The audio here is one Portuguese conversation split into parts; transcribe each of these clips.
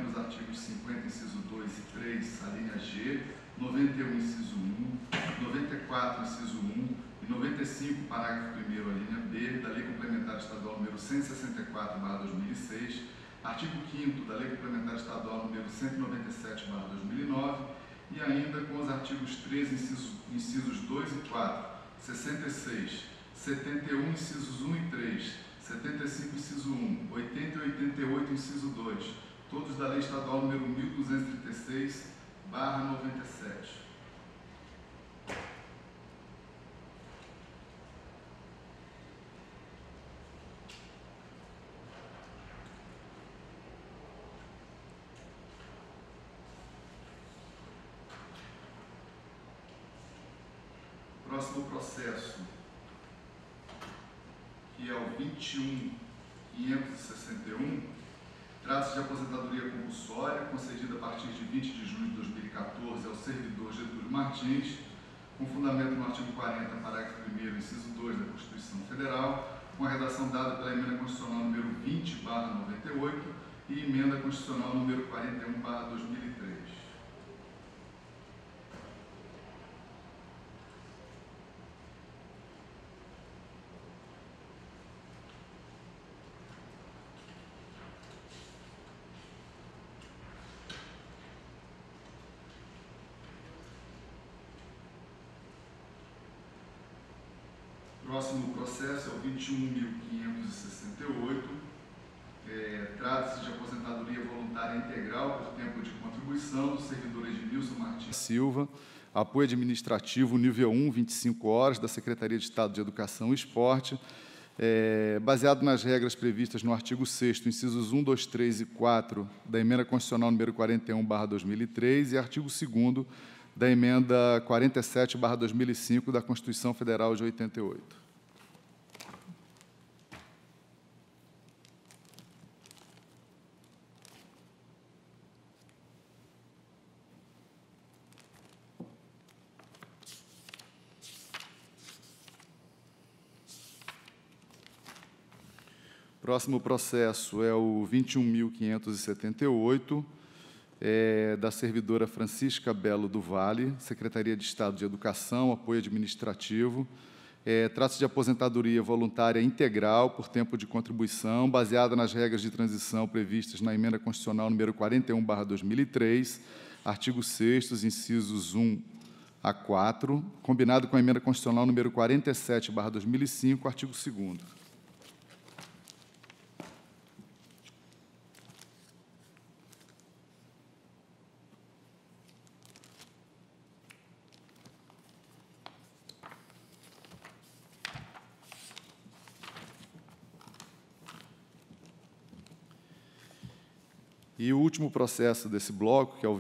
complementando os artigos 50, inciso 2 e 3, a linha G, 91, inciso 1, 94, inciso 1 e 95, parágrafo 1º, a linha B, da Lei Complementar Estadual número 164/2006, artigo 5º da Lei Complementar Estadual número 197/2009 e ainda com os artigos 13, incisos 2 e 4, 66, 71, incisos 1 e 3, 75, inciso 1, 80 e 88, inciso 2, todos da Lei Estadual número 1236/97. Próximo processo, que é o 21.561, trata-se de aposentadoria compulsória concedida a partir de 20 de junho de 2014 ao servidor Getúlio Martins, com fundamento no artigo 40, parágrafo 1º, inciso 2 da Constituição Federal, com a redação dada pela Emenda Constitucional número 20/98 e Emenda Constitucional número 41/2003. Próximo processo é o 21.568, trata-se de aposentadoria voluntária integral por tempo de contribuição do servidor Edmilson Martins Silva, apoio administrativo nível 1, 25 horas, da Secretaria de Estado de Educação e Esporte, baseado nas regras previstas no artigo 6º, incisos 1, 2, 3 e 4 da Emenda Constitucional número 41/2003 e artigo 2º da Emenda 47/2005 da Constituição Federal de 88. Próximo processo é o 21.578, da servidora Francisca Belo do Vale, Secretaria de Estado de Educação, apoio administrativo. Trata-se de aposentadoria voluntária integral por tempo de contribuição, baseada nas regras de transição previstas na Emenda Constitucional número 41/2003, artigo 6º, incisos 1 a 4, combinado com a Emenda Constitucional número 47/2005, artigo 2º. E o último processo desse bloco, que é o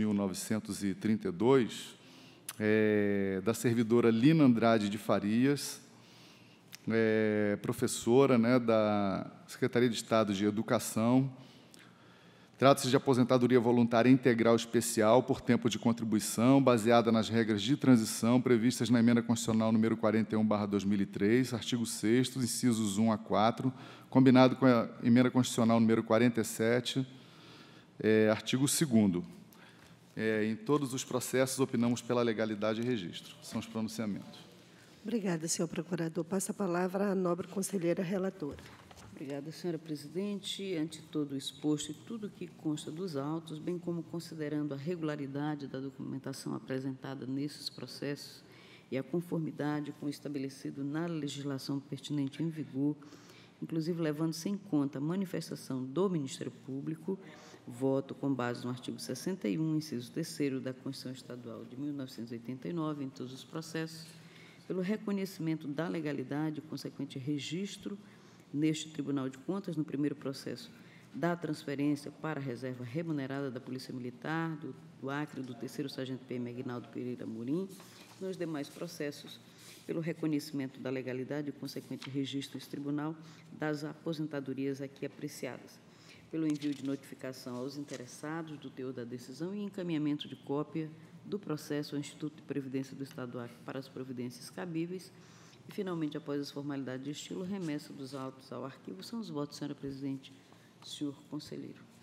21.932, da servidora Lina Andrade de Farias, professora, da Secretaria de Estado de Educação. Trata-se de aposentadoria voluntária integral especial por tempo de contribuição, baseada nas regras de transição previstas na Emenda Constitucional número 41/2003, artigo 6º, incisos 1 a 4, combinado com a Emenda Constitucional número 47, artigo 2º. Em todos os processos, opinamos pela legalidade e registro. São os pronunciamentos. Obrigada, senhor procurador. Passa a palavra à nobre conselheira relatora. Obrigada, senhora presidente. Ante todo o exposto e tudo que consta dos autos, bem como considerando a regularidade da documentação apresentada nesses processos e a conformidade com o estabelecido na legislação pertinente em vigor, inclusive levando-se em conta a manifestação do Ministério Público, voto com base no artigo 61, inciso 3º da Constituição Estadual de 1989, em todos os processos, pelo reconhecimento da legalidade e consequente registro neste Tribunal de Contas, no primeiro processo, da transferência para a reserva remunerada da Polícia Militar, do Acre, do 3º Sargento PM Aguinaldo Pereira Amorim, nos demais processos, pelo reconhecimento da legalidade e consequente registro neste tribunal das aposentadorias aqui apreciadas, pelo envio de notificação aos interessados do teor da decisão e encaminhamento de cópia do processo ao Instituto de Previdência do Estado do Acre para as providências cabíveis e, finalmente, após as formalidades de estilo, remessa dos autos ao arquivo. São os votos, senhora presidente, senhor conselheiro.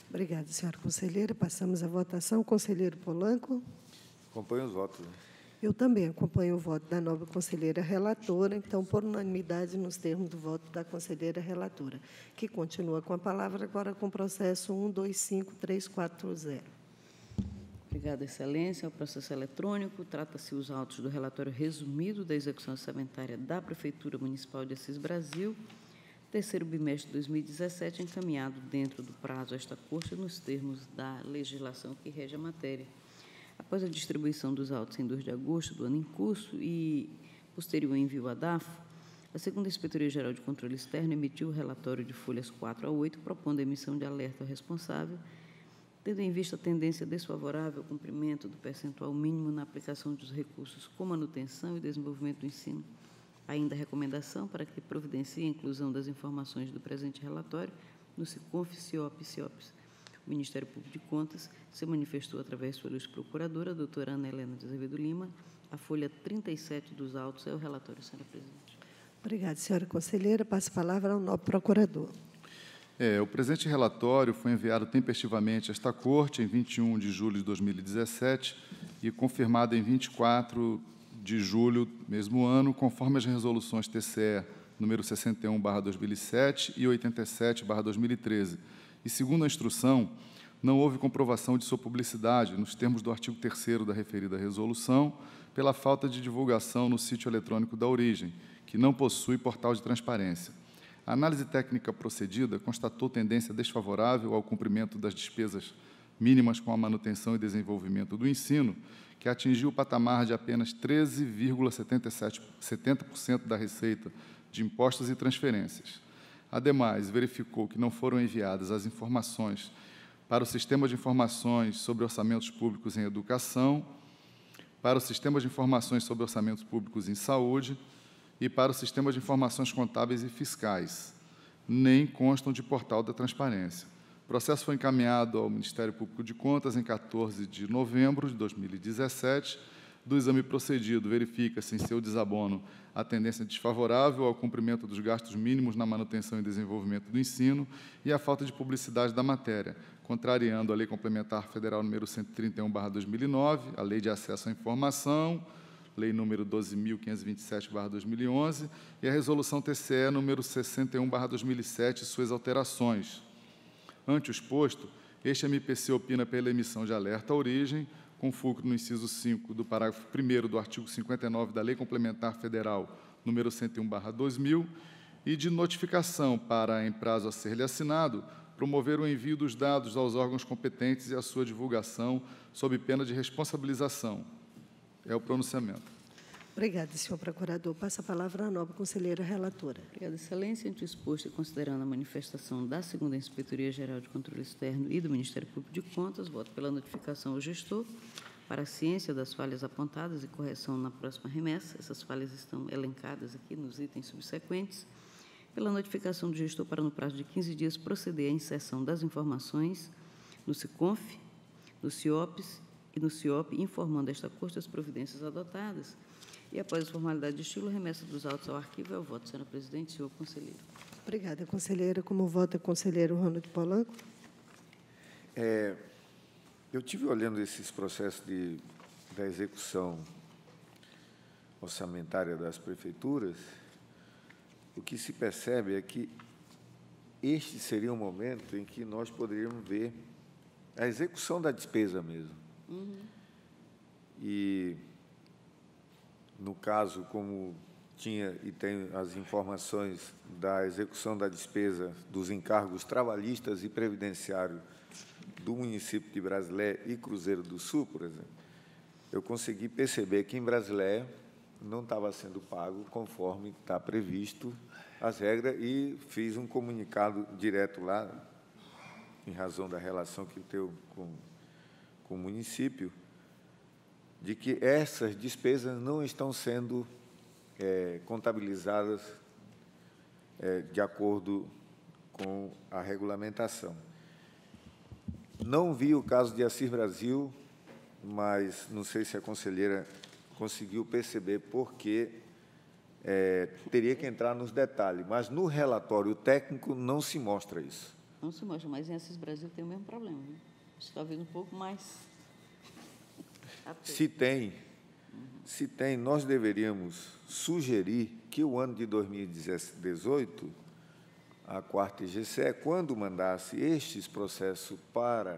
Obrigada, senhora conselheira. Passamos à votação. Conselheiro Polanco. Acompanho os votos. Eu também acompanho o voto da nobre conselheira relatora, então, por unanimidade, nos termos do voto da conselheira relatora, que continua com a palavra agora com o processo 125340. Obrigada, Excelência. O processo eletrônico trata-se os autos do relatório resumido da execução orçamentária da Prefeitura Municipal de Assis Brasil, terceiro bimestre de 2017, encaminhado dentro do prazo a esta Corte nos termos da legislação que rege a matéria. Após a distribuição dos autos em 2 de agosto do ano em curso e posterior envio à DAFO, a segunda Inspetoria-Geral de Controle Externo emitiu o relatório de folhas 4 a 8, propondo a emissão de alerta ao responsável, tendo em vista a tendência desfavorável ao cumprimento do percentual mínimo na aplicação dos recursos com manutenção e desenvolvimento do ensino. Ainda a recomendação para que providencie a inclusão das informações do presente relatório no SICONF, CIOP e CIOPS. O Ministério Público de Contas se manifestou através de sua procuradora, a doutora Ana Helena de Azevedo Lima. A folha 37 dos autos é o relatório, senhora presidente. Obrigada, senhora conselheira. Passo a palavra ao nobre procurador. O presente relatório foi enviado tempestivamente a esta Corte em 21 de julho de 2017 e confirmado em 24 de julho do mesmo ano, conforme as resoluções TCE número 61/2007 e 87/2013. E, segundo a instrução, não houve comprovação de sua publicidade, nos termos do artigo 3º da referida resolução, pela falta de divulgação no sítio eletrônico da origem, que não possui portal de transparência. A análise técnica procedida constatou tendência desfavorável ao cumprimento das despesas mínimas com a manutenção e desenvolvimento do ensino, que atingiu o patamar de apenas 13,70% da receita de impostos e transferências. Ademais, verificou que não foram enviadas as informações para o Sistema de Informações sobre Orçamentos Públicos em Educação, para o Sistema de Informações sobre Orçamentos Públicos em Saúde e para o Sistema de Informações Contábeis e Fiscais, nem constam de portal da transparência. O processo foi encaminhado ao Ministério Público de Contas em 14 de novembro de 2017. Do exame procedido, verifica-se em seu desabono a tendência desfavorável ao cumprimento dos gastos mínimos na manutenção e desenvolvimento do ensino e a falta de publicidade da matéria, contrariando a Lei Complementar Federal número 131/2009, a Lei de Acesso à Informação, Lei número 12.527/2011, e a Resolução TCE número 61/2007 e suas alterações. Ante o exposto, este MPC opina pela emissão de alerta à origem, com fulcro no inciso 5 do parágrafo 1º do artigo 59 da Lei Complementar Federal número 101/2000, e de notificação para, em prazo a ser-lhe assinado, promover o envio dos dados aos órgãos competentes e a sua divulgação, sob pena de responsabilização. É o pronunciamento. Obrigada, senhor procurador. Passa a palavra à nobre conselheira relatora. Obrigada, Excelência. Ante o exposto e considerando a manifestação da segunda Inspetoria-Geral de Controle Externo e do Ministério Público de Contas, voto pela notificação ao gestor para a ciência das falhas apontadas e correção na próxima remessa. Essas falhas estão elencadas aqui nos itens subsequentes. Pela notificação do gestor para, no prazo de 15 dias, proceder à inserção das informações no SICONF, no CIOPS e no CIOP, informando esta Corte as providências adotadas. E, após a formalidade de estilo, remessa dos autos ao arquivo e ao voto. Senhora presidente, senhor conselheiro. Obrigada, conselheira. Como vota o conselheiro Ronald Polanco? Eu tive olhando esses processos da execução orçamentária das prefeituras, o que se percebe é que este seria um momento em que nós poderíamos ver a execução da despesa mesmo. E, no caso, como tinha e tem as informações da execução da despesa dos encargos trabalhistas e previdenciários do município de Brasilé e Cruzeiro do Sul, por exemplo, eu consegui perceber que em Brasilé não estava sendo pago conforme está previsto as regras e fiz um comunicado direto lá, em razão da relação que eu tenho com o município, de que essas despesas não estão sendo contabilizadas de acordo com a regulamentação. Não vi o caso de Assis Brasil, mas não sei se a conselheira conseguiu perceber porque teria que entrar nos detalhes, mas no relatório técnico não se mostra isso. Não se mostra, mas em Assis Brasil tem o mesmo problema, né? Acho que talvez um pouco mais... Se tem, nós deveríamos sugerir que o ano de 2018, a 4ª IGCE, quando mandasse estes processos para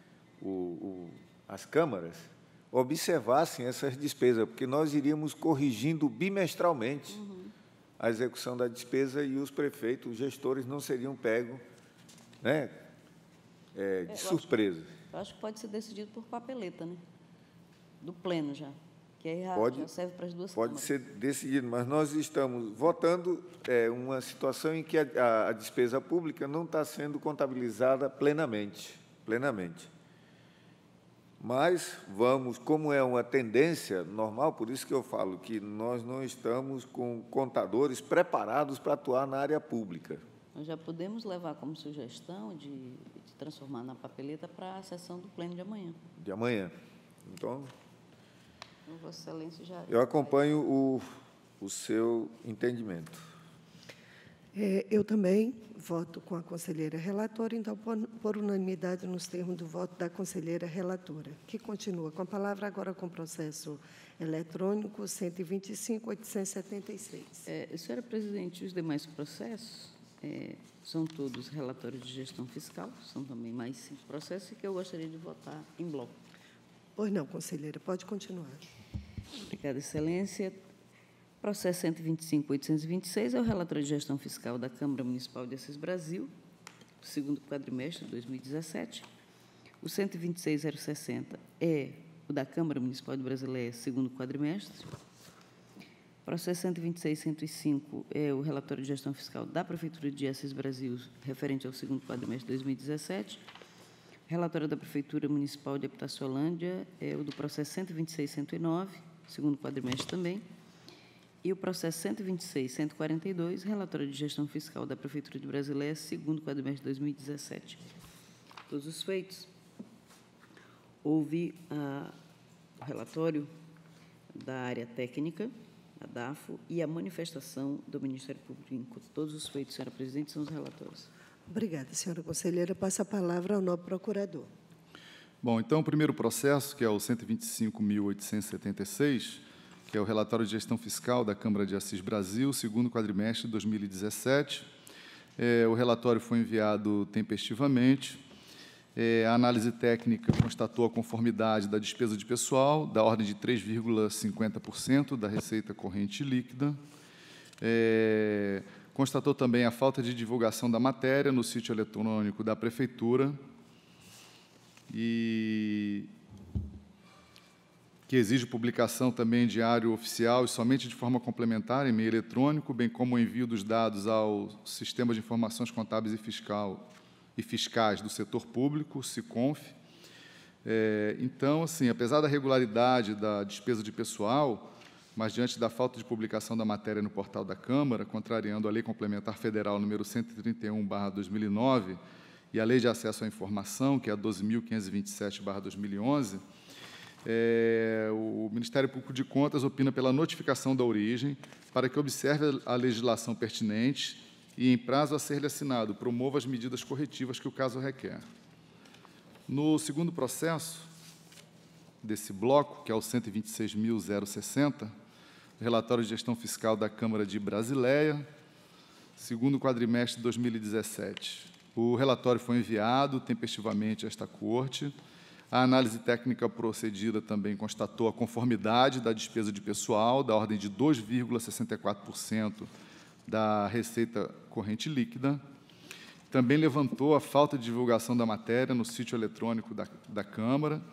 as câmaras, observassem essas despesas, porque nós iríamos corrigindo bimestralmente a execução da despesa e os prefeitos, os gestores, não seriam pegos, né, de surpresa. Eu acho que pode ser decidido por papeleta, né? Do pleno já, que aí já serve para as duas Pode câmaras. ser decidido, mas nós estamos votando uma situação em que a despesa pública não está sendo contabilizada plenamente. Mas vamos, como é uma tendência normal, por isso que eu falo que nós não estamos com contadores preparados para atuar na área pública. Nós já podemos levar como sugestão de transformar na papeleta para a sessão do pleno de amanhã. De amanhã. Então, Vossa Excelência já... eu acompanho o seu entendimento. Eu também voto com a conselheira relatora, então, por unanimidade, nos termos do voto da conselheira relatora, que continua com a palavra agora com o processo eletrônico 125.876. Senhora Presidente, os demais processos são todos relatórios de gestão fiscal, são também mais 5 processos que eu gostaria de votar em bloco. Pois não, conselheira, pode continuar. Obrigada, Excelência. Processo 125.826 é o relatório de gestão fiscal da Câmara Municipal de Assis Brasil, segundo quadrimestre de 2017. O 126.060 é o da Câmara Municipal de Brasileia, segundo quadrimestre. Processo 126.105 é o relatório de gestão fiscal da Prefeitura de Assis Brasil, referente ao segundo quadrimestre de 2017. Relatório da Prefeitura Municipal de Epitaciolândia é o do processo 126.109, segundo quadrimestre também. E o processo 126.142, relatório de gestão fiscal da Prefeitura de Brasileia, segundo quadrimestre de 2017. Todos os feitos. Houve o relatório da área técnica, a DAFO, e a manifestação do Ministério Público. Todos os feitos, senhora Presidente, são os relatórios. Obrigada, senhora conselheira. Passa a palavra ao nobre procurador. Bom, então, o primeiro processo, que é o 125.876, que é o relatório de gestão fiscal da Câmara de Assis Brasil, segundo quadrimestre de 2017. O relatório foi enviado tempestivamente. A análise técnica constatou a conformidade da despesa de pessoal, da ordem de 3,50% da receita corrente líquida. Constatou também a falta de divulgação da matéria no sítio eletrônico da Prefeitura e que exige publicação também em diário oficial e somente de forma complementar em meio eletrônico, bem como o envio dos dados ao Sistema de Informações Contábeis e Fiscais do Setor Público, SICONF. Então, assim, apesar da regularidade da despesa de pessoal, mas diante da falta de publicação da matéria no portal da Câmara, contrariando a Lei Complementar Federal número 131/2009 e a Lei de Acesso à Informação, que é a 12.527/2011, o Ministério Público de Contas opina pela notificação da origem para que observe a legislação pertinente e, em prazo a ser-lhe assinado, promova as medidas corretivas que o caso requer. No segundo processo desse bloco, que é o 126.060, relatório de gestão fiscal da Câmara de Brasileia, segundo quadrimestre de 2017. O relatório foi enviado tempestivamente a esta Corte. A análise técnica procedida também constatou a conformidade da despesa de pessoal, da ordem de 2,64% da receita corrente líquida. Também levantou a falta de divulgação da matéria no sítio eletrônico da Câmara.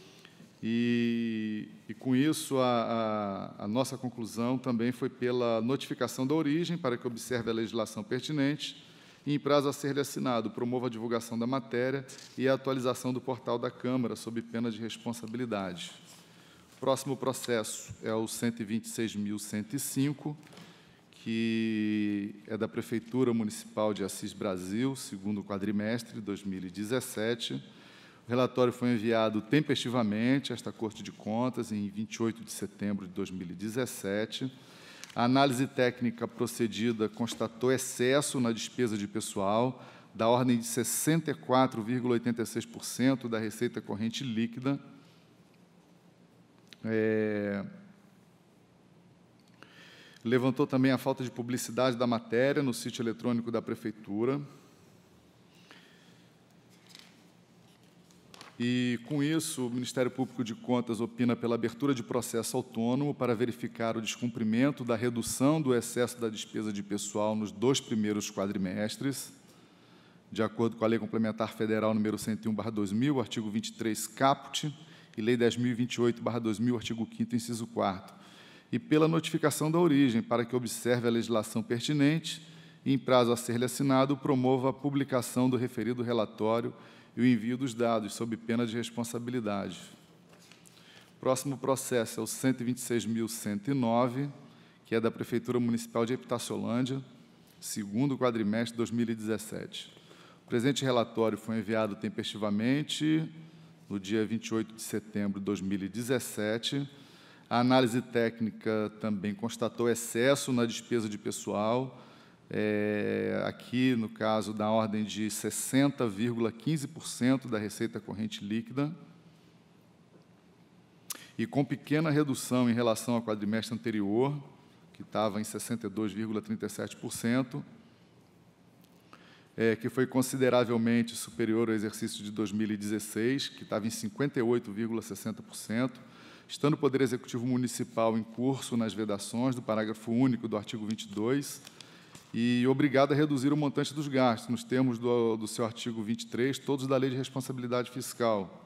E com isso, a nossa conclusão também foi pela notificação da origem, para que observe a legislação pertinente e, em prazo a ser-lhe assinado, promova a divulgação da matéria e a atualização do portal da Câmara, sob pena de responsabilidade. O próximo processo é o 126.105, que é da Prefeitura Municipal de Assis Brasil, segundo quadrimestre de 2017. O relatório foi enviado tempestivamente a esta Corte de Contas em 28 de setembro de 2017. A análise técnica procedida constatou excesso na despesa de pessoal, da ordem de 64,86% da receita corrente líquida. Levantou também a falta de publicidade da matéria no sítio eletrônico da Prefeitura. E, com isso, o Ministério Público de Contas opina pela abertura de processo autônomo para verificar o descumprimento da redução do excesso da despesa de pessoal nos 2 primeiros quadrimestres, de acordo com a Lei Complementar Federal nº 101/2000, artigo 23, caput, e Lei 10.028/2000, artigo 5º, inciso 4º, e pela notificação da origem, para que observe a legislação pertinente e, em prazo a ser-lhe assinado, promova a publicação do referido relatório e o envio dos dados, sob pena de responsabilidade. O próximo processo é o 126.109, que é da Prefeitura Municipal de Epitaciolândia, segundo quadrimestre de 2017. O presente relatório foi enviado tempestivamente no dia 28 de setembro de 2017. A análise técnica também constatou excesso na despesa de pessoal, aqui, no caso, da ordem de 60,15% da receita corrente líquida, e com pequena redução em relação ao quadrimestre anterior, que estava em 62,37%, que foi consideravelmente superior ao exercício de 2016, que estava em 58,60%, estando o Poder Executivo Municipal em curso nas vedações do parágrafo único do artigo 22, e obrigado a reduzir o montante dos gastos, nos termos do seu artigo 23, todos da Lei de Responsabilidade Fiscal.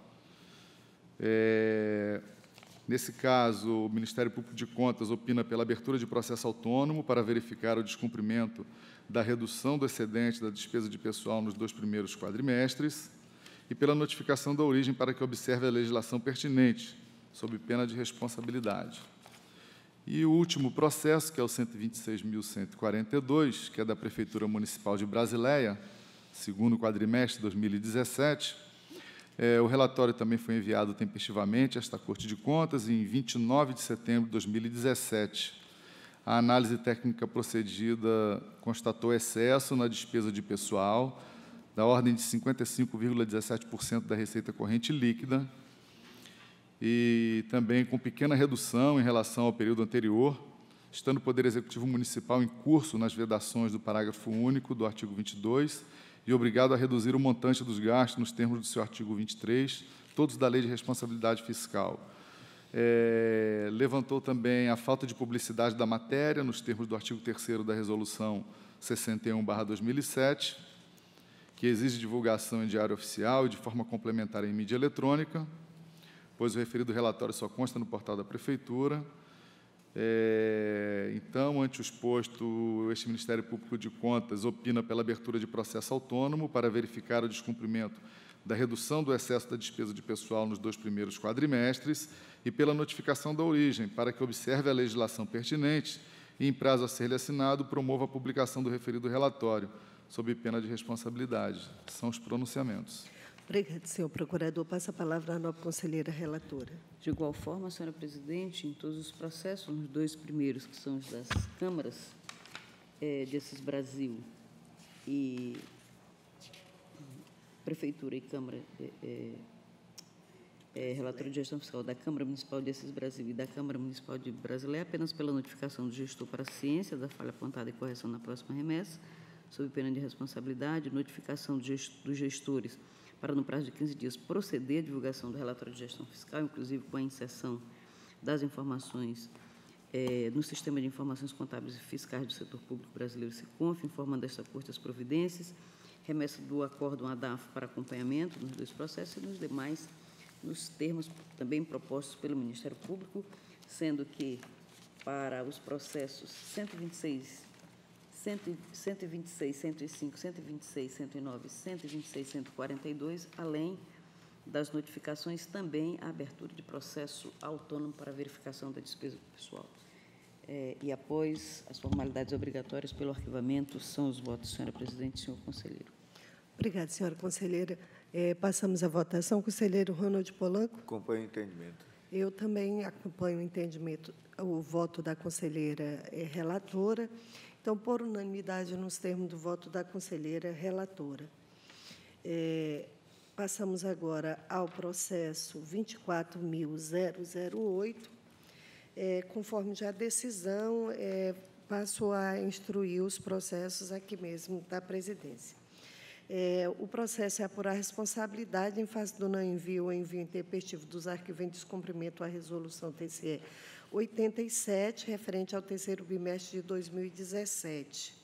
Nesse caso, o Ministério Público de Contas opina pela abertura de processo autônomo para verificar o descumprimento da redução do excedente da despesa de pessoal nos 2 primeiros quadrimestres e pela notificação da origem para que observe a legislação pertinente, sob pena de responsabilidade. E o último processo, que é o 126.142, que é da Prefeitura Municipal de Brasileia, segundo quadrimestre de 2017, o relatório também foi enviado tempestivamente a esta Corte de Contas em 29 de setembro de 2017. A análise técnica procedida constatou excesso na despesa de pessoal, da ordem de 55,17% da receita corrente líquida, e também com pequena redução em relação ao período anterior, estando o Poder Executivo Municipal em curso nas vedações do parágrafo único do artigo 22 e obrigado a reduzir o montante dos gastos nos termos do seu artigo 23, todos da Lei de Responsabilidade Fiscal. Levantou também a falta de publicidade da matéria, nos termos do artigo 3º da Resolução 61/2007, que exige divulgação em diário oficial e de forma complementar em mídia eletrônica, pois o referido relatório só consta no portal da Prefeitura. Então, ante o exposto, este Ministério Público de Contas opina pela abertura de processo autônomo para verificar o descumprimento da redução do excesso da despesa de pessoal nos 2 primeiros quadrimestres e pela notificação da origem, para que observe a legislação pertinente e, em prazo a ser-lhe assinado, promova a publicação do referido relatório, sob pena de responsabilidade. São os pronunciamentos. Obrigada, senhor procurador. Passa a palavra à nobre conselheira relatora. De igual forma, senhora presidente, em todos os processos, nos 2 primeiros, que são os das câmaras de Assis Brasil e Prefeitura e Câmara, relatório de gestão fiscal da Câmara Municipal de Assis Brasil e da Câmara Municipal de Brasileia, apenas pela notificação do gestor para a ciência da falha apontada e correção na próxima remessa, sob pena de responsabilidade, notificação dos gestores para, no prazo de 15 dias, proceder à divulgação do relatório de gestão fiscal, inclusive com a inserção das informações no Sistema de Informações Contábeis e Fiscais do Setor Público Brasileiro, SICONF, informando esta Corte as providências, remessa do acórdão ADAF para acompanhamento nos 2 processos e nos demais, nos termos também propostos pelo Ministério Público, sendo que, para os processos 126, 105, 126, 109, 126, 142, além das notificações, também a abertura de processo autônomo para verificação da despesa pessoal. E, após as formalidades obrigatórias pelo arquivamento, são os votos, senhora presidente e senhor conselheiro. Obrigada, senhora conselheira. Passamos à votação. Conselheiro Ronald Polanco. Acompanho o entendimento. Eu também acompanho o entendimento, o voto da conselheira relatora. Então, por unanimidade, nos termos do voto da conselheira relatora. Passamos agora ao processo 24.008. Conforme já a decisão, passo a instruir os processos aqui mesmo da presidência. O processo é apurar a responsabilidade em face do não envio ou envio intempestivo dos arquivos em descumprimento à resolução TCE 87, referente ao terceiro bimestre de 2017.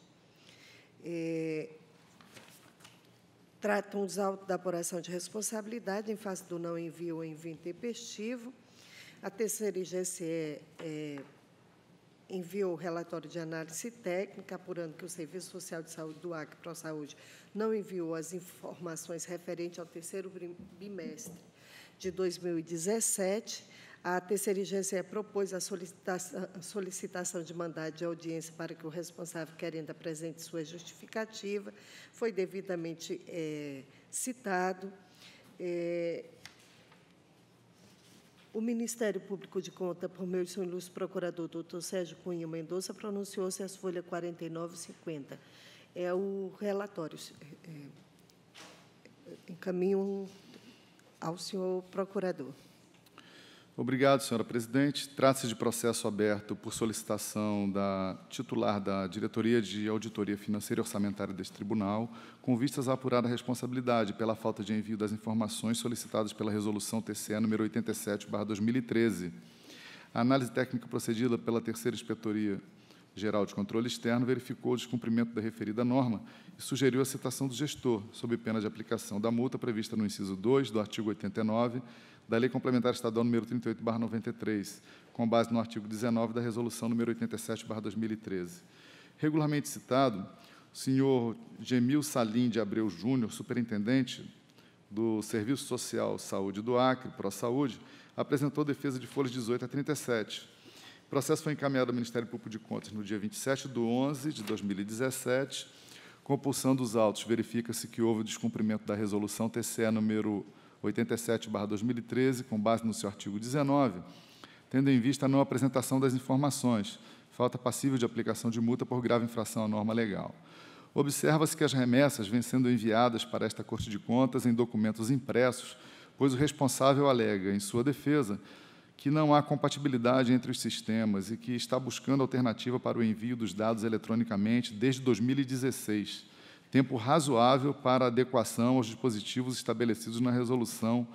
Tratam os autos da apuração de responsabilidade em face do não envio ou envio intempestivo. A terceira IGCE enviou o relatório de análise técnica, apurando que o Serviço Social de Saúde do Acre ProSaúde não enviou as informações referentes ao terceiro bimestre de 2017. A terceira IGCE propôs a solicitação de mandado de audiência para que o responsável querendo apresente sua justificativa. Foi devidamente citado. O Ministério Público de Contas, por meio de seu ilustre procurador, doutor Sérgio Cunha Mendonça, pronunciou-se às folhas 49 e 50. É o relatório. Encaminho ao senhor procurador. Obrigado, senhora presidente. Trata-se de processo aberto por solicitação da titular da Diretoria de Auditoria Financeira e Orçamentária deste tribunal, com vistas a apurar a responsabilidade pela falta de envio das informações solicitadas pela Resolução TCE número 87/2013. A análise técnica procedida pela Terceira Inspetoria Geral de Controle Externo verificou o descumprimento da referida norma e sugeriu a citação do gestor, sob pena de aplicação da multa prevista no inciso 2 do artigo 89 da Lei Complementar Estadual número 38/93, com base no artigo 19 da Resolução número 87/2013. Regularmente citado, o senhor Gemil Salim de Abreu Júnior, superintendente do Serviço Social Saúde do Acre, ProSaúde, apresentou defesa de folhas 18 a 37. O processo foi encaminhado ao Ministério Público de Contas no dia 27/11/2017. Compulsão dos autos, verifica-se que houve descumprimento da Resolução TCE número 87/2013, com base no seu artigo 19, tendo em vista a não apresentação das informações, falta passível de aplicação de multa por grave infração à norma legal. Observa-se que as remessas vêm sendo enviadas para esta Corte de Contas em documentos impressos, pois o responsável alega, em sua defesa, que não há compatibilidade entre os sistemas e que está buscando alternativa para o envio dos dados eletronicamente desde 2016, tempo razoável para adequação aos dispositivos estabelecidos na Resolução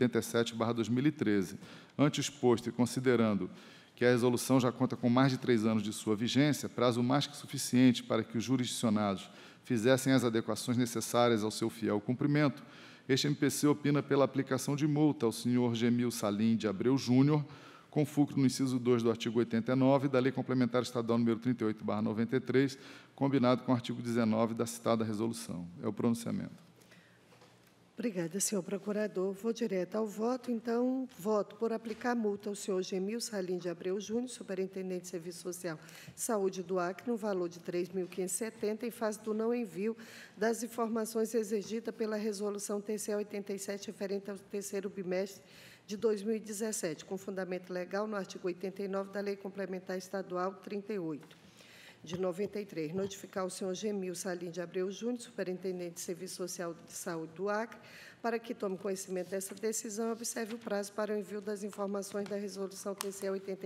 87/2013. Ante o exposto e considerando que a resolução já conta com mais de 3 anos de sua vigência, prazo mais que suficiente para que os jurisdicionados fizessem as adequações necessárias ao seu fiel cumprimento, este MPC opina pela aplicação de multa ao senhor Gemil Salim de Abreu Júnior, com fulcro no inciso 2 do artigo 89 da Lei Complementar Estadual número 38/93, combinado com o artigo 19 da citada resolução. É o pronunciamento. Obrigada, senhor procurador. Vou direto ao voto. Então, voto por aplicar multa ao senhor Gemil Salim de Abreu Júnior, superintendente de Serviço Social Saúde do Acre, no valor de R$ 3.570, em face do não envio das informações exigidas pela Resolução TCE 87, referente ao terceiro bimestre de 2017, com fundamento legal no artigo 89 da Lei Complementar Estadual 38, de 93. Notificar o senhor Gemil Salim de Abreu Júnior, superintendente de Serviço Social de Saúde do Acre, para que tome conhecimento dessa decisão e observe o prazo para o envio das informações da Resolução TCE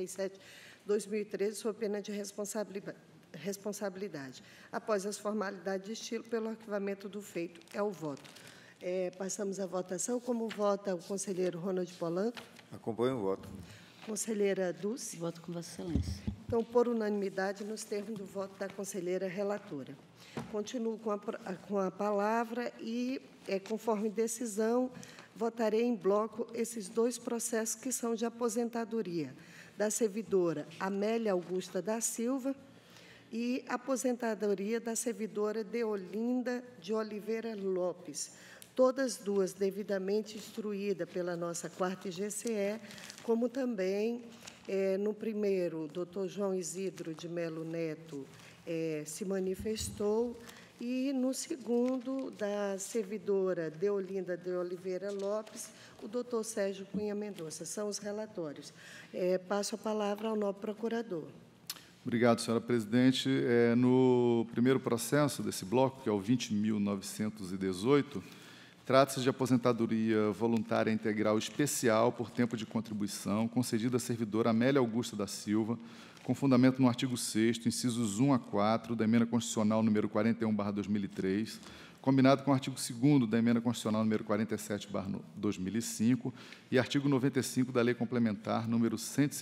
87/2013, sob pena de responsabilidade. Após as formalidades de estilo, pelo arquivamento do feito, é o voto. Passamos à votação. Como vota o conselheiro Ronald Polanco? Acompanho o voto. Conselheira Dulce? Voto com Vossa Excelência. Então, por unanimidade, nos termos do voto da conselheira relatora. Continuo com a palavra e, conforme decisão, votarei em bloco esses 2 processos que são de aposentadoria da servidora Amélia Augusta da Silva e aposentadoria da servidora Deolinda de Oliveira Lopes, todas duas devidamente instruídas pela nossa 4ª IGCE, como também, no primeiro, o doutor João Isidro de Melo Neto se manifestou, e no segundo, da servidora Deolinda de Oliveira Lopes, o doutor Sérgio Cunha Mendonça. São os relatórios. Passo a palavra ao nobre procurador. Obrigado, senhora presidente. No primeiro processo desse bloco, que é o 20.918, Trata-se de aposentadoria voluntária integral especial por tempo de contribuição, concedida à servidora Amélia Augusta da Silva, com fundamento no artigo 6º, incisos 1 a 4, da Emenda Constitucional número 41/2003, combinado com o artigo 2º da Emenda Constitucional número 47/2005 e artigo 95 da Lei Complementar número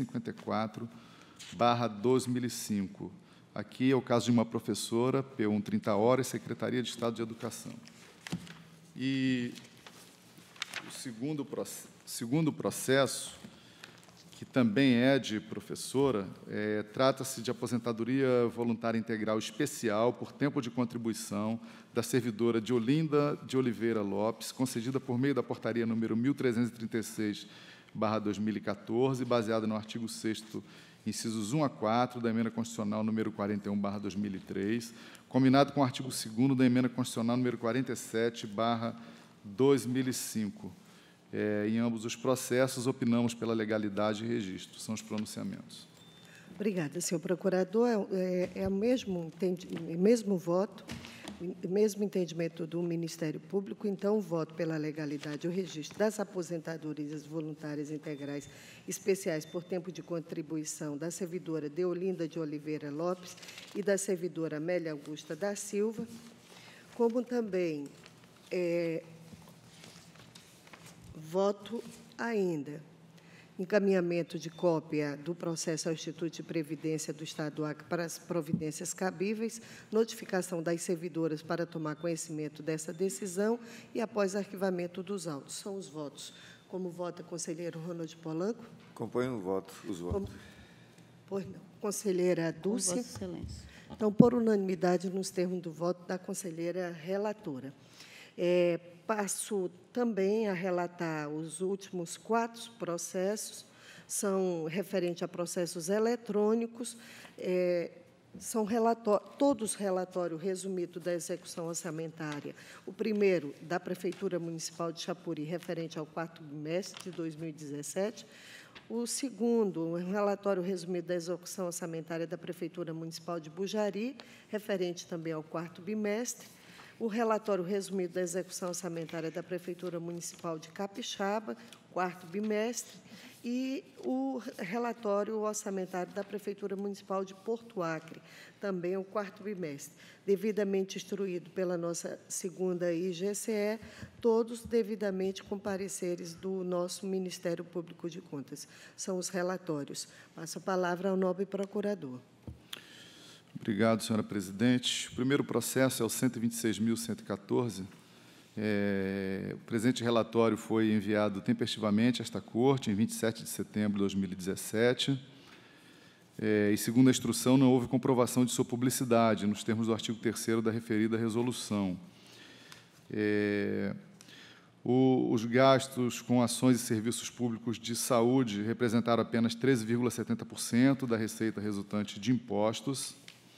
154/2005. Aqui é o caso de uma professora, P1 30 horas, Secretaria de Estado de Educação. E o segundo processo, que também é de professora, trata-se de aposentadoria voluntária integral especial por tempo de contribuição da servidora Diolinda de Oliveira Lopes, concedida por meio da portaria número 1336/2014, baseada no artigo 6º, incisos 1 a 4, da Emenda Constitucional número 41/2003, combinado com o artigo 2º da Emenda Constitucional número 47/2005. Em ambos os processos, opinamos pela legalidade e registro. São os pronunciamentos. Obrigada, senhor procurador. É o mesmo voto, o mesmo entendimento do Ministério Público. Então, voto pela legalidade e o registro das aposentadorias voluntárias integrais especiais por tempo de contribuição da servidora Deolinda de Oliveira Lopes e da servidora Amélia Augusta da Silva, como também voto ainda encaminhamento de cópia do processo ao Instituto de Previdência do Estado do Acre para as providências cabíveis, notificação das servidoras para tomar conhecimento dessa decisão e após arquivamento dos autos. São os votos. Como vota, conselheiro Ronald Polanco? Acompanho os votos. Pois não. Conselheira Com Dulce? Vossa Excelência. Então, por unanimidade, nos termos do voto da conselheira relatora. Passo também a relatar os últimos 4 processos, são referentes a processos eletrônicos, são todos relatório resumido da execução orçamentária. O primeiro, da Prefeitura Municipal de Chapuri, referente ao 4º bimestre de 2017. O segundo, um relatório resumido da execução orçamentária da Prefeitura Municipal de Bujari, referente também ao 4º bimestre. O relatório resumido da execução orçamentária da Prefeitura Municipal de Capixaba, 4º bimestre, e o relatório orçamentário da Prefeitura Municipal de Porto Acre, também o 4º bimestre, devidamente instruído pela nossa segunda IGCE, todos devidamente com pareceres do nosso Ministério Público de Contas. São os relatórios. Passo a palavra ao nobre procurador. Obrigado, senhora presidente. O primeiro processo é o 126.114. O presente relatório foi enviado tempestivamente a esta Corte, em 27 de setembro de 2017. E, segundo a instrução, não houve comprovação de sua publicidade, nos termos do artigo 3º da referida resolução. Os gastos com ações e serviços públicos de saúde representaram apenas 13,70% da receita resultante de impostos.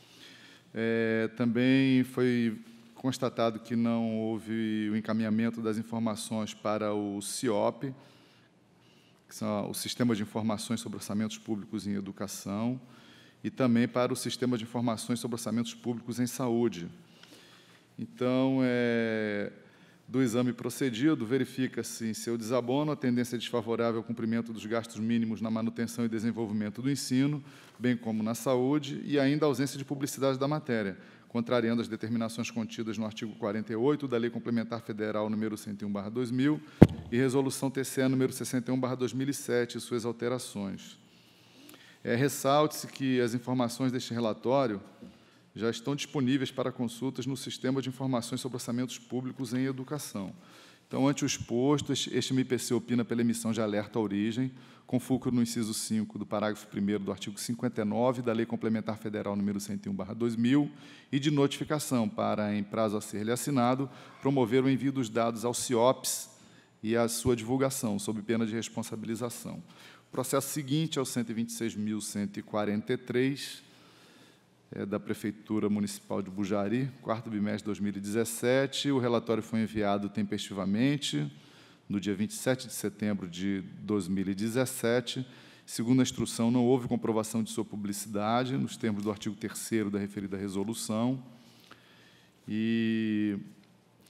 Também foi constatado que não houve o encaminhamento das informações para o CIOP, que são o Sistema de Informações sobre Orçamentos Públicos em Educação, e também para o Sistema de Informações sobre Orçamentos Públicos em Saúde. Então, do exame procedido, verifica-se em seu desabono a tendência desfavorável ao cumprimento dos gastos mínimos na manutenção e desenvolvimento do ensino, bem como na saúde, e ainda a ausência de publicidade da matéria, contrariando as determinações contidas no artigo 48 da Lei Complementar Federal número 101/2000 e Resolução TCE número 61/2007 e suas alterações. Ressalte-se que as informações deste relatório já estão disponíveis para consultas no Sistema de Informações sobre Orçamentos Públicos em Educação. Então, ante o exposto, este MPC opina pela emissão de alerta à origem, com fulcro no inciso 5 do parágrafo 1º do artigo 59 da Lei Complementar Federal número 101/2000 e de notificação para, em prazo a ser-lhe assinado, promover o envio dos dados ao CIOPS e a sua divulgação, sob pena de responsabilização. O processo seguinte é o 126.143, da Prefeitura Municipal de Bujari, 4º bimestre de 2017. O relatório foi enviado tempestivamente, no dia 27 de setembro de 2017. Segundo a instrução, não houve comprovação de sua publicidade, nos termos do artigo 3º da referida resolução. E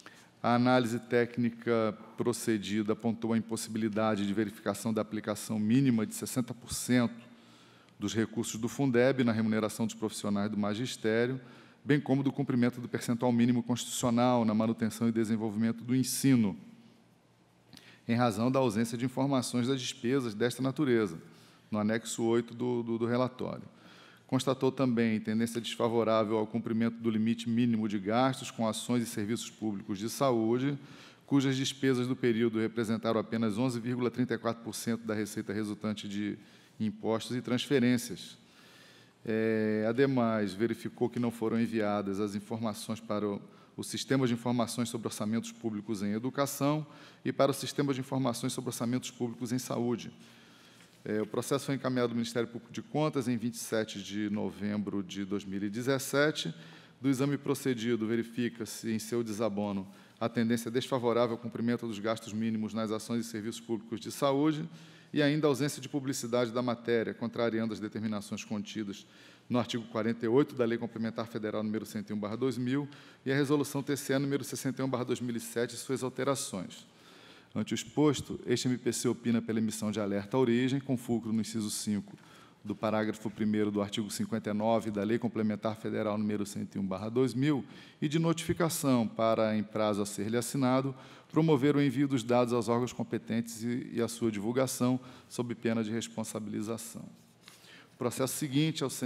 A análise técnica procedida apontou a impossibilidade de verificação da aplicação mínima de 60% dos recursos do Fundeb na remuneração dos profissionais do magistério, bem como do cumprimento do percentual mínimo constitucional na manutenção e desenvolvimento do ensino, em razão da ausência de informações das despesas desta natureza, no anexo 8 do relatório. Constatou também tendência desfavorável ao cumprimento do limite mínimo de gastos com ações e serviços públicos de saúde, cujas despesas do período representaram apenas 11,34% da receita resultante de impostos e transferências. Ademais, verificou que não foram enviadas as informações para o Sistema de Informações sobre Orçamentos Públicos em Educação e para o Sistema de Informações sobre Orçamentos Públicos em Saúde. O processo foi encaminhado ao Ministério Público de Contas em 27 de novembro de 2017. Do exame procedido, verifica-se em seu desabono a tendência desfavorável ao cumprimento dos gastos mínimos nas ações e serviços públicos de saúde e ainda a ausência de publicidade da matéria, contrariando as determinações contidas no artigo 48 da Lei Complementar Federal nº 101/2000 e a Resolução TCE nº 61/2007 e suas alterações. Ante o exposto, este MPC opina pela emissão de alerta à origem, com fulcro no inciso 5 do parágrafo 1º do artigo 59 da Lei Complementar Federal nº 101/2000 e de notificação para, em prazo a ser-lhe assinado, promover o envio dos dados aos órgãos competentes e a sua divulgação, sob pena de responsabilização. O processo seguinte é o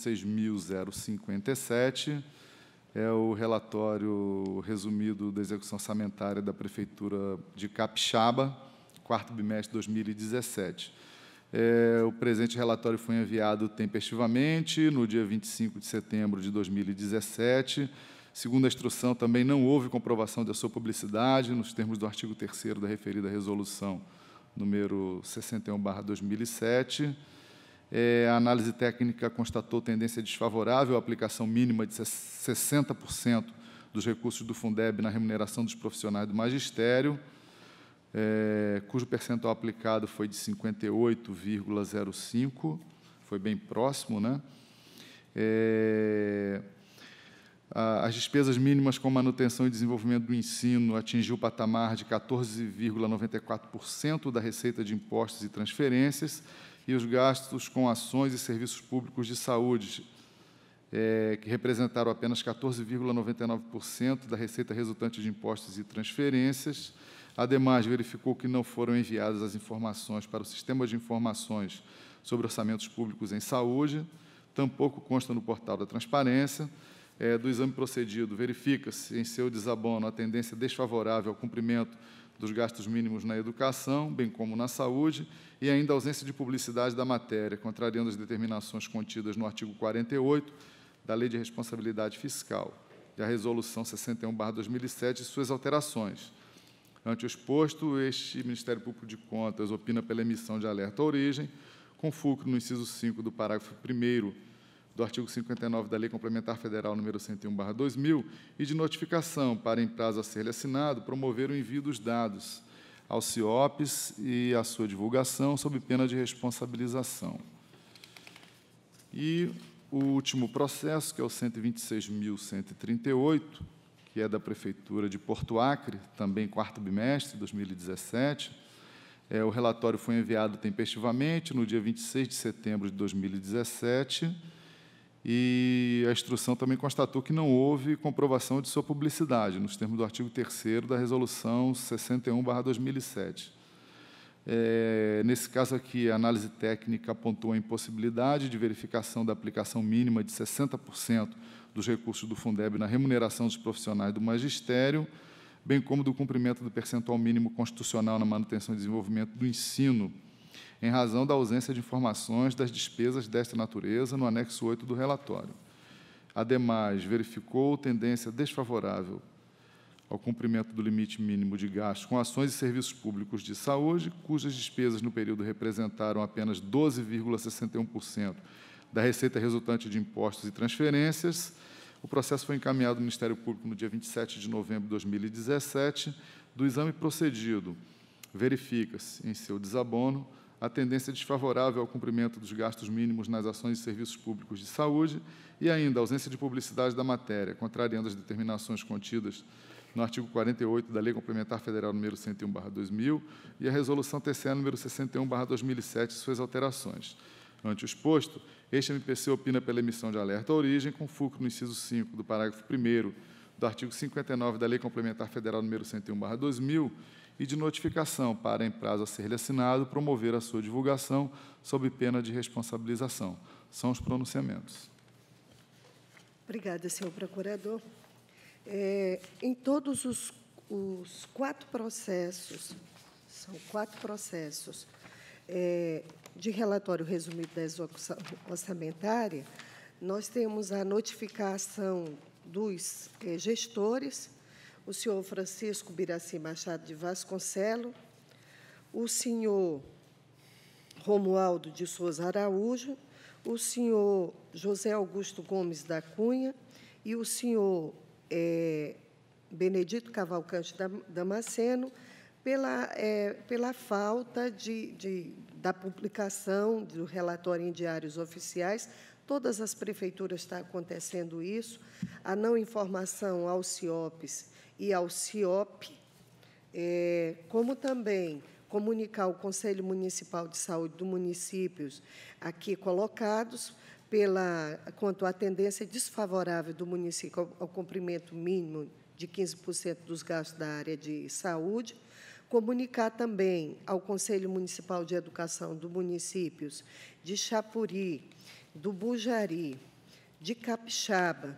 126.057, é o relatório resumido da execução orçamentária da Prefeitura de Capixaba, quarto bimestre de 2017. O presente relatório foi enviado tempestivamente, no dia 25 de setembro de 2017. Segundo a instrução, também não houve comprovação da sua publicidade, nos termos do artigo 3º da referida resolução número 61/2007. A análise técnica constatou tendência desfavorável à aplicação mínima de 60% dos recursos do Fundeb na remuneração dos profissionais do magistério, cujo percentual aplicado foi de 58,05%, foi bem próximo, né? As despesas mínimas com manutenção e desenvolvimento do ensino atingiu o patamar de 14,94% da receita de impostos e transferências, e os gastos com ações e serviços públicos de saúde, que representaram apenas 14,99% da receita resultante de impostos e transferências. Ademais, verificou que não foram enviadas as informações para o Sistema de Informações sobre Orçamentos Públicos em Saúde, tampouco consta no portal da Transparência. Do exame procedido, verifica-se em seu desabono a tendência desfavorável ao cumprimento dos gastos mínimos na educação, bem como na saúde, e ainda a ausência de publicidade da matéria, contrariando as determinações contidas no artigo 48 da Lei de Responsabilidade Fiscal e a Resolução 61/2007 e suas alterações. Ante o exposto, este Ministério Público de Contas opina pela emissão de alerta à origem, com fulcro no inciso 5 do parágrafo 1º do artigo 59 da Lei Complementar Federal nº 101/2000 e de notificação para, em prazo a ser-lhe assinado, promover o envio dos dados aos CIOPs e a sua divulgação, sob pena de responsabilização. E o último processo, que é o 126.138, que é da Prefeitura de Porto Acre, também quarto bimestre de 2017. O relatório foi enviado tempestivamente no dia 26 de setembro de 2017, e a instrução também constatou que não houve comprovação de sua publicidade, nos termos do artigo 3º da Resolução 61/2007. Nesse caso aqui, a análise técnica apontou a impossibilidade de verificação da aplicação mínima de 60% dos recursos do Fundeb na remuneração dos profissionais do magistério, bem como do cumprimento do percentual mínimo constitucional na manutenção e desenvolvimento do ensino, em razão da ausência de informações das despesas desta natureza no anexo 8 do relatório. Ademais, verificou tendência desfavorável ao cumprimento do limite mínimo de gastos com ações e serviços públicos de saúde, cujas despesas no período representaram apenas 12,61% da receita resultante de impostos e transferências. O processo foi encaminhado ao Ministério Público no dia 27 de novembro de 2017. Do exame procedido, verifica-se, em seu desabono, a tendência desfavorável ao cumprimento dos gastos mínimos nas ações e serviços públicos de saúde e ainda a ausência de publicidade da matéria, contrariando as determinações contidas no artigo 48 da Lei Complementar Federal número 101/2000 e a Resolução TCE número 61/2007 e suas alterações. Ante o exposto, este MPC opina pela emissão de alerta à origem, com fulcro no inciso 5 do parágrafo 1º do artigo 59 da Lei Complementar Federal número 101/2000 e de notificação para, em prazo a ser-lhe assinado, promover a sua divulgação sob pena de responsabilização. São os pronunciamentos. Obrigada, senhor procurador. Em todos os 4 processos, são 4 processos de relatório resumido da execução orçamentária, nós temos a notificação dos gestores, o senhor Francisco Biraci Machado de Vasconcelos, o senhor Romualdo de Souza Araújo, o senhor José Augusto Gomes da Cunha e o senhor Benedito Cavalcante Damasceno, pela falta da publicação do relatório em diários oficiais. Todas as prefeituras estão acontecendo isso, a não informação aos CIOPs e ao CIOP, como também comunicar ao Conselho Municipal de Saúde dos municípios aqui colocados quanto à tendência desfavorável do município ao cumprimento mínimo de 15% dos gastos da área de saúde, comunicar também ao Conselho Municipal de Educação dos municípios de Chapuri, do Bujari, de Capixaba,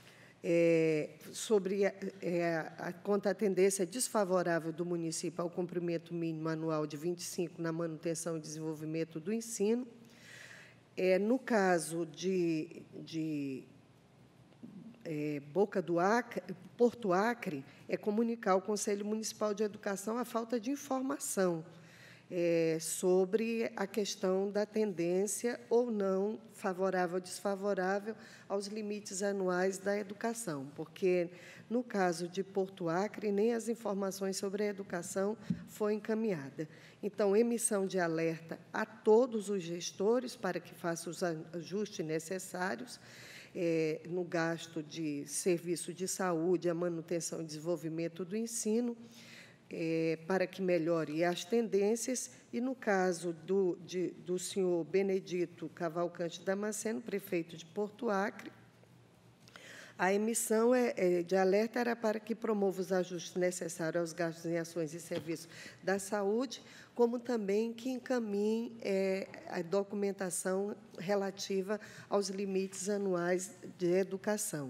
sobre quanto à tendência desfavorável do município ao cumprimento mínimo anual de 25% na manutenção e desenvolvimento do ensino. No caso de Boca do Acre, Porto Acre, comunicar ao Conselho Municipal de Educação a falta de informação sobre a questão da tendência ou não favorável ou desfavorável aos limites anuais da educação, porque, no caso de Porto Acre, nem as informações sobre a educação foi encaminhada. Então, emissão de alerta a todos os gestores para que façam os ajustes necessários no gasto de serviço de saúde, a manutenção e desenvolvimento do ensino, para que melhore as tendências, e, no caso do senhor Benedito Cavalcante Damasceno, prefeito de Porto Acre, a emissão de alerta era para que promova os ajustes necessários aos gastos em ações e serviços da saúde, como também que encaminhe a documentação relativa aos limites anuais de educação.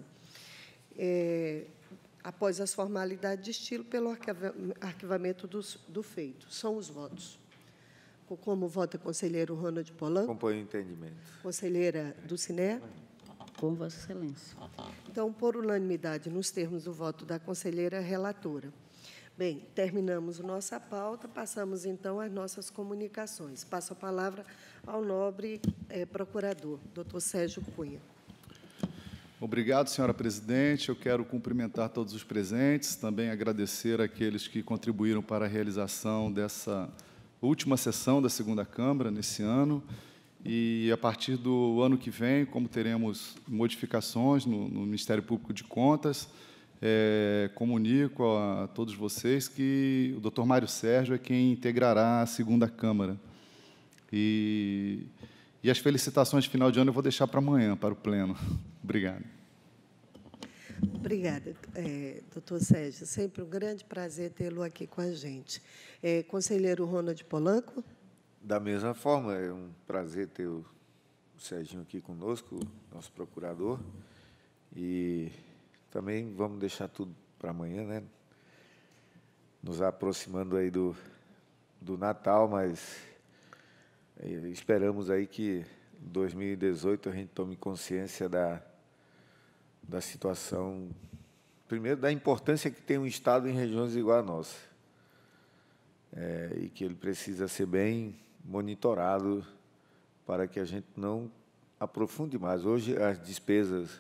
Após as formalidades de estilo, pelo arquivamento do feito. São os votos. Como vota o conselheiro Ronald Polanco? Acompanho o entendimento. Conselheira Dulcinea? Com Vossa Excelência. Então, por unanimidade, nos termos do voto da conselheira relatora. Bem, terminamos nossa pauta, passamos, então, às nossas comunicações. Passo a palavra ao nobre procurador, doutor Sérgio Cunha. Obrigado, senhora presidente. Eu quero cumprimentar todos os presentes, também agradecer àqueles que contribuíram para a realização dessa última sessão da segunda Câmara nesse ano. E, a partir do ano que vem, como teremos modificações no Ministério Público de Contas, comunico a todos vocês que o doutor Mário Sérgio é quem integrará a segunda Câmara. E as felicitações de final de ano eu vou deixar para amanhã, para o pleno. Obrigado. Obrigada, doutor Sérgio. Sempre um grande prazer tê-lo aqui com a gente. Conselheiro Ronald Polanco. Da mesma forma, é um prazer ter o Serginho aqui conosco, nosso procurador. E também vamos deixar tudo para amanhã, né? Nos aproximando aí do Natal, mas esperamos aí que em 2018 a gente tome consciência da situação, primeiro, da importância que tem um Estado em regiões igual a nossa, e que ele precisa ser bem monitorado para que a gente não aprofunde mais. Hoje, as despesas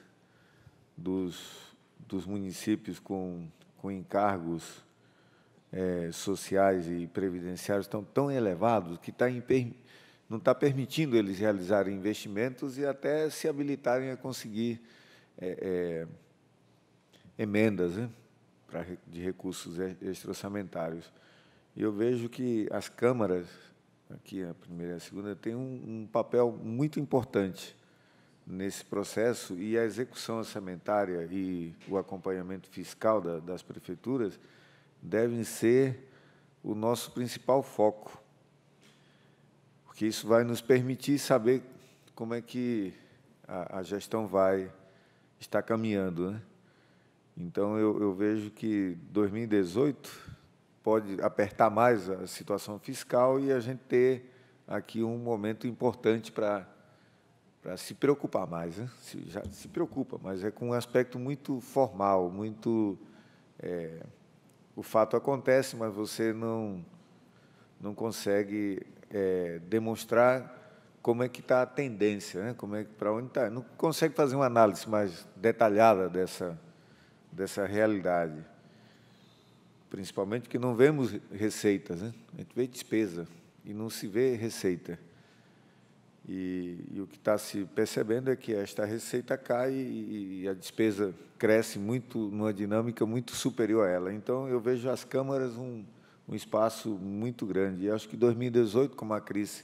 dos municípios com encargos sociais e previdenciários estão tão elevados que não está permitindo eles realizarem investimentos e até se habilitarem a conseguir emendas, né? de recursos extra-orçamentários. E eu vejo que as câmaras, aqui a primeira e a segunda, têm um papel muito importante nesse processo, e a execução orçamentária e o acompanhamento fiscal das prefeituras devem ser o nosso principal foco, porque isso vai nos permitir saber como é que a gestão vai estar caminhando, né? Então, eu vejo que 2018 pode apertar mais a situação fiscal e a gente ter aqui um momento importante para se preocupar mais, né? Já se preocupa, mas é com um aspecto muito formal, muito... o fato acontece, mas você não consegue demonstrar como é que está a tendência, né? Para onde está. Não consegue fazer uma análise mais detalhada dessa realidade, principalmente porque não vemos receitas, né? A gente vê despesa e não se vê receita. E o que está se percebendo é que esta receita cai e a despesa cresce muito, numa dinâmica muito superior a ela. Então, eu vejo as câmaras um espaço muito grande. E acho que 2018, como a crise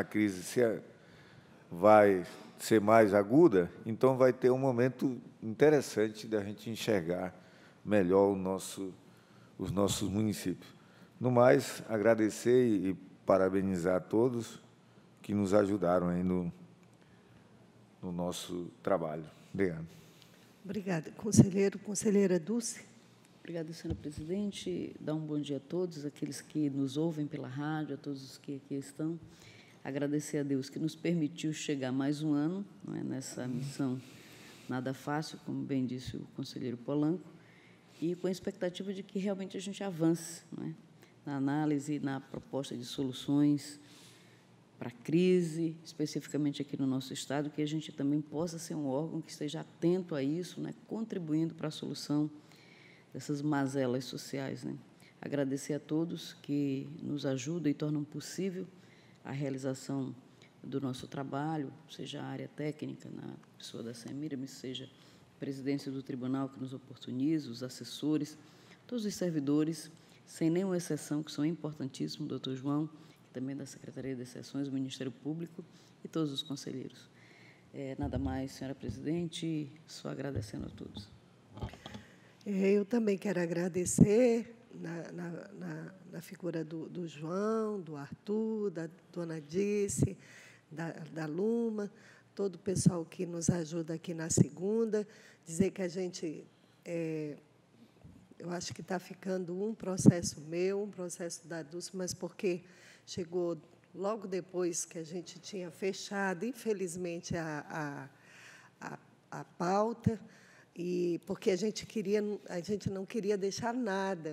vai ser mais aguda, então vai ter um momento interessante da gente enxergar melhor os nossos municípios. No mais, agradecer e parabenizar a todos que nos ajudaram aí no nosso trabalho. Obrigado. Obrigada. Conselheira Dulce. Obrigada, senhora presidente. Dar um bom dia a todos, aqueles que nos ouvem pela rádio, a todos os que aqui estão. Agradecer a Deus que nos permitiu chegar mais um ano, não é, nessa missão nada fácil, como bem disse o conselheiro Polanco, e com a expectativa de que realmente a gente avance, não é, na análise, na proposta de soluções para a crise, especificamente aqui no nosso Estado, que a gente também possa ser um órgão que esteja atento a isso, né, contribuindo para a solução dessas mazelas sociais, né. Agradecer a todos que nos ajudam e tornam possível a realização do nosso trabalho, seja a área técnica, na pessoa da Semira, seja a presidência do tribunal que nos oportuniza, os assessores, todos os servidores, sem nenhuma exceção, que são importantíssimos, doutor João, também da Secretaria de Exceções, do Ministério Público e todos os conselheiros. Nada mais, senhora presidente, só agradecendo a todos. Eu também quero agradecer na figura do João, do Arthur, da dona Dice, da Luma, todo o pessoal que nos ajuda aqui na segunda, dizer que a gente, eu acho que está ficando um processo meu, um processo da Dulce, mas porque chegou logo depois que a gente tinha fechado, infelizmente, a pauta, e porque a gente não queria deixar nada,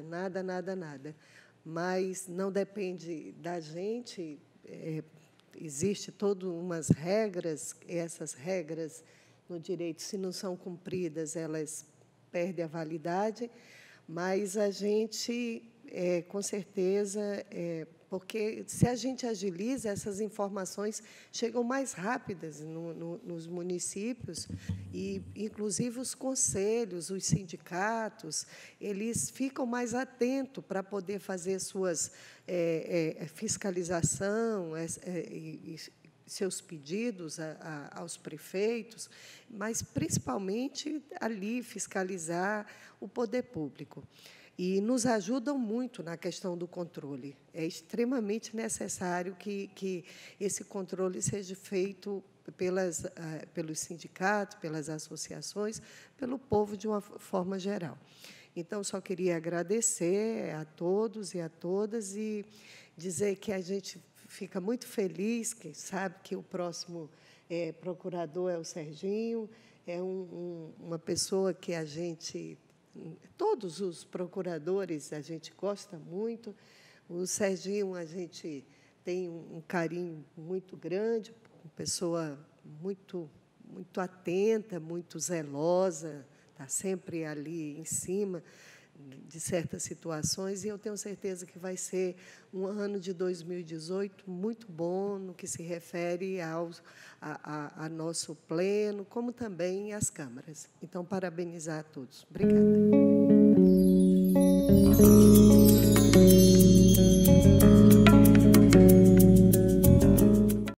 mas não depende da gente, existe todas umas regras, e essas regras no direito, se não são cumpridas, elas perdem a validade, mas a gente, com certeza, porque se a gente agiliza, essas informações chegam mais rápidas nos municípios, e, inclusive, os conselhos, os sindicatos, eles ficam mais atentos para poder fazer suas fiscalização, seus pedidos aos prefeitos, mas, principalmente, ali, fiscalizar o poder público. E nos ajudam muito na questão do controle. É extremamente necessário que esse controle seja feito pelos sindicatos, pelas associações, pelo povo de uma forma geral. Então, só queria agradecer a todos e a todas e dizer que a gente fica muito feliz, que sabe que o próximo procurador é o Serginho, é uma pessoa que a gente... Todos os procuradores a gente gosta muito. O Serginho, a gente tem um carinho muito grande, uma pessoa muito atenta, muito zelosa, está sempre ali em cima de certas situações, e eu tenho certeza que vai ser um ano de 2018 muito bom no que se refere a nosso pleno, como também às câmaras. Então, parabenizar a todos. Obrigada.